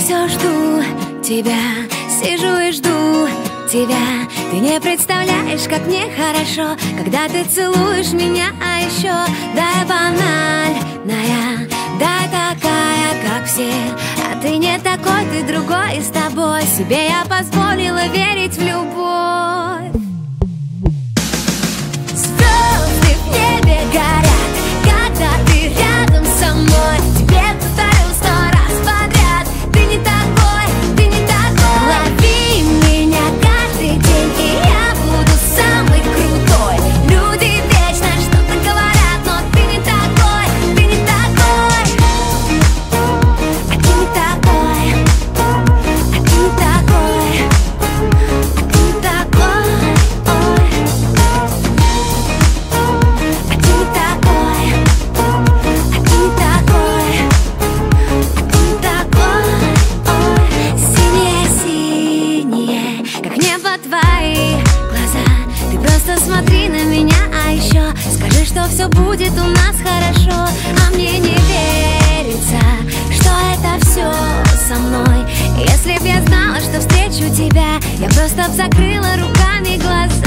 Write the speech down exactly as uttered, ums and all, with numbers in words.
все жду тебя, сижу и жду тебя. Ты не представляешь, как мне хорошо, когда ты целуешь меня, а еще да, я банальная, да, такая, как все. А ты не такой, ты другой, и с тобой себе я позволила верить в любовь. Звезды в небе горят, когда ты рядом со мной. Тебе повторю сто раз подряд: ты не такой, ты не такой. Лови меня каждый день, и я буду самый крутой. Люди вечно что-то говорят, но ты не такой, ты не такой. А ты не такой, а ты не такой, а ты не такой. Ой. А ты не такой, а ты не такой, а ты не такой. Ой. Синие-синие, как небо твои глаза. Ты просто смотри на меня, а еще скажи, что все будет у нас хорошо. А мне не верится, что это все со мной. Если б я знала, что встречу тебя, я просто б закрыла руками глаза.